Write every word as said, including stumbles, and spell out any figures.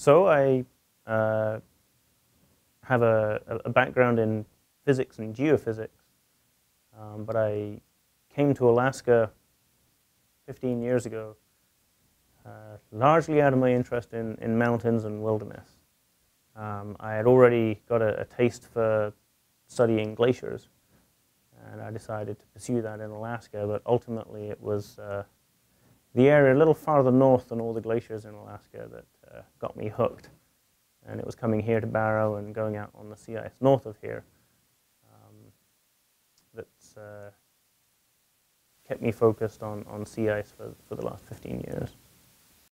So I uh, have a, a background in physics and geophysics, um, but I came to Alaska fifteen years ago, uh, largely out of my interest in, in mountains and wilderness. Um, I had already got a, a taste for studying glaciers, and I decided to pursue that in Alaska, but ultimately it was uh, the area a little farther north than all the glaciers in Alaska that uh, got me hooked. And it was coming here to Barrow and going out on the sea ice north of here um, that's uh, kept me focused on, on sea ice for, for the last fifteen years.